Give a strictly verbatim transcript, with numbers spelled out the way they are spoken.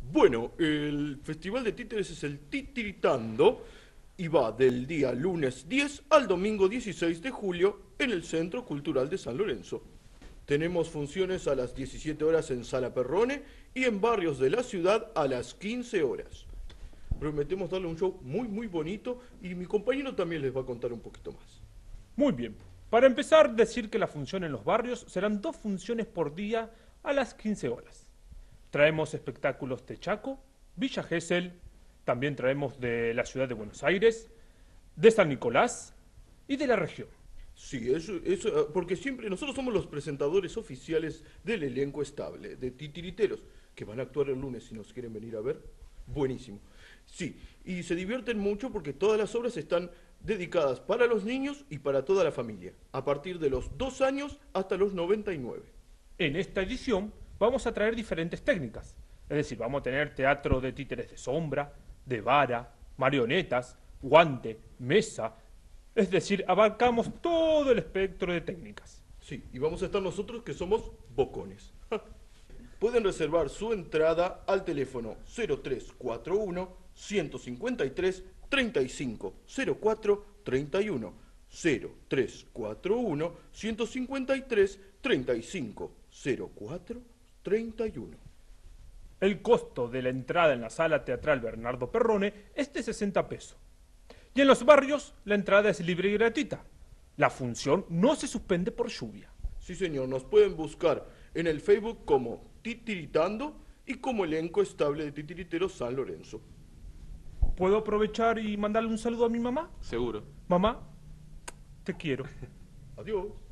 Bueno, el Festival de Títeres es el Titiritando y va del día lunes diez al domingo dieciséis de julio en el Centro Cultural de San Lorenzo. Tenemos funciones a las diecisiete horas en Sala Perrone y en barrios de la ciudad a las quince horas. Prometemos darle un show muy muy bonito y mi compañero también les va a contar un poquito más. Muy bien. Para empezar, decir que la función en los barrios serán dos funciones por día a las quince horas. Traemos espectáculos de Chaco, Villa Gesell, también traemos de la ciudad de Buenos Aires, de San Nicolás y de la región. Sí, eso, eso, porque siempre nosotros somos los presentadores oficiales del elenco estable, de Titiriteros, que van a actuar el lunes si nos quieren venir a ver. Buenísimo. Sí, y se divierten mucho porque todas las obras están dedicadas para los niños y para toda la familia, a partir de los dos años hasta los noventa y nueve. En esta edición vamos a traer diferentes técnicas, es decir, vamos a tener teatro de títeres de sombra, de vara, marionetas, guante, mesa, es decir, abarcamos todo el espectro de técnicas. Sí, y vamos a estar nosotros que somos bocones. Pueden reservar su entrada al teléfono cero tres cuatro uno, uno cinco tres, tres cinco cero cuatro tres uno, cero tres cuatro uno, uno cinco tres, tres cinco cero cuatro tres uno. El costo de la entrada en la Sala Teatral Bernardo Perrone es de sesenta pesos. Y en los barrios la entrada es libre y gratuita. La función no se suspende por lluvia. Sí, señor, nos pueden buscar en el Facebook como Titiritando y como elenco estable de Titiriteros San Lorenzo. ¿Puedo aprovechar y mandarle un saludo a mi mamá? Seguro. Mamá, te quiero. Adiós.